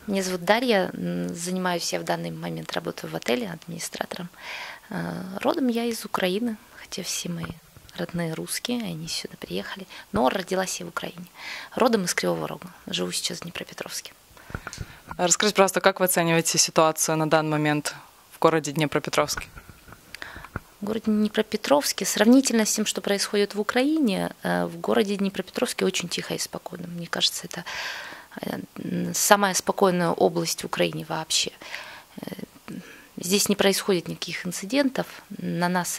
Меня зовут Дарья, занимаюсь я в данный момент, работаю в отеле администратором. Родом я из Украины, хотя все мои родные русские, они сюда приехали, но родилась я в Украине. Родом из Кривого Рога, живу сейчас в Днепропетровске. Расскажите, пожалуйста, как вы оцениваете ситуацию на данный момент в городе Днепропетровске? В городе Днепропетровске, сравнительно с тем, что происходит в Украине, в городе Днепропетровске очень тихо и спокойно. Мне кажется, это самая спокойная область в Украине вообще. Здесь не происходит никаких инцидентов. На нас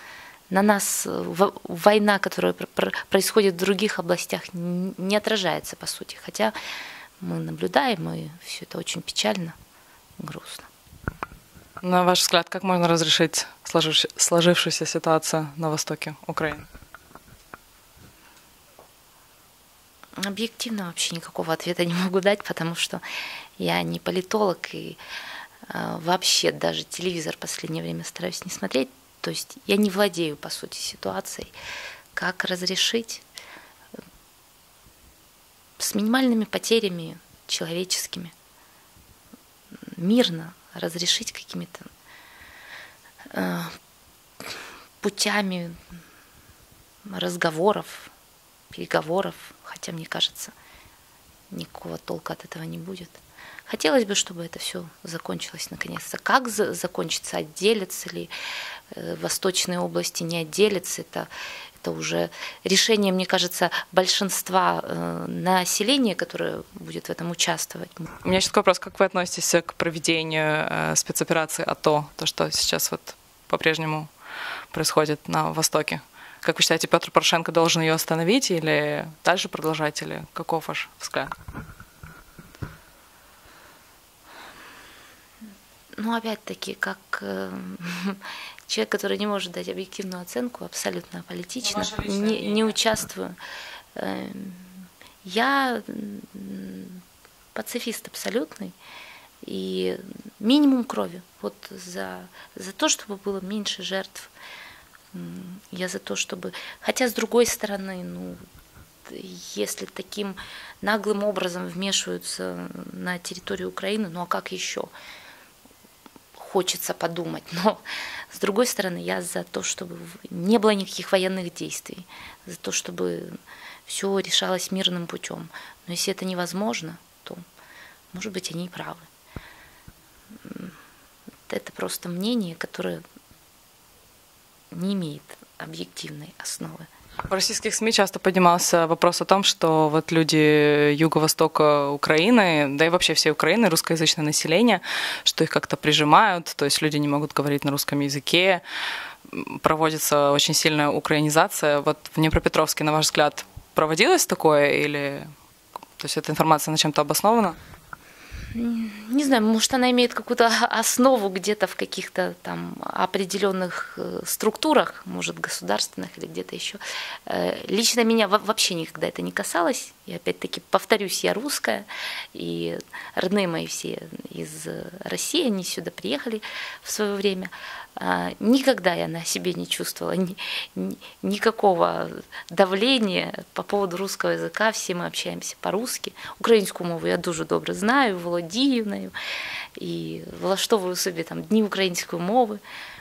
война, которая происходит в других областях, не отражается, по сути. Хотя мы наблюдаем, и все это очень печально, грустно. На ваш взгляд, как можно разрешить сложившуюся ситуацию на востоке Украины? Объективно вообще никакого ответа не могу дать, потому что я не политолог и вообще даже телевизор в последнее время стараюсь не смотреть. То есть я не владею, по сути, ситуацией. Как разрешить с минимальными потерями человеческими, мирно разрешить какими-то путями разговоров, переговоров, хотя, мне кажется, никакого толка от этого не будет. Хотелось бы, чтобы это все закончилось наконец-то. Как закончится, отделятся ли восточные области, не отделятся, это уже решение, мне кажется, большинства населения, которое будет в этом участвовать. У меня еще такой вопрос. Как вы относитесь к проведению спецоперации АТО, то, что сейчас вот по-прежнему происходит на Востоке? Как вы считаете, Петр Порошенко должен ее остановить или дальше продолжать, или каков ваш взгляд? Ну, опять-таки, как человек, который не может дать объективную оценку, абсолютно аполитично, не участвую. Я пацифист абсолютный, и минимум крови. Вот за то, чтобы было меньше жертв. Я за то, чтобы... Хотя, с другой стороны, ну, если таким наглым образом вмешиваются на территорию Украины, ну а как еще? Хочется подумать. Но, с другой стороны, я за то, чтобы не было никаких военных действий, за то, чтобы все решалось мирным путем. Но если это невозможно, то, может быть, они и правы. Это просто мнение, которое не имеет объективной основы. В российских СМИ часто поднимался вопрос о том, что вот люди юго-востока Украины, да и вообще всей Украины, русскоязычное население, что их как-то прижимают, то есть люди не могут говорить на русском языке, проводится очень сильная украинизация. Вот в Днепропетровске, на ваш взгляд, проводилось такое или то есть эта информация на чем-то обоснована? Не знаю, может, она имеет какую-то основу где-то в каких-то там определенных структурах, может, государственных или где-то еще. Лично меня вообще никогда это не касалось. И опять-таки, повторюсь, я русская, и родные мои все из России, они сюда приехали в свое время. Никогда я на себе не чувствовала никакого давления по поводу русского языка. Все мы общаемся по-русски. Українську мову я дуже добре знаю, володію нею і влаштовую собі там дні української мови.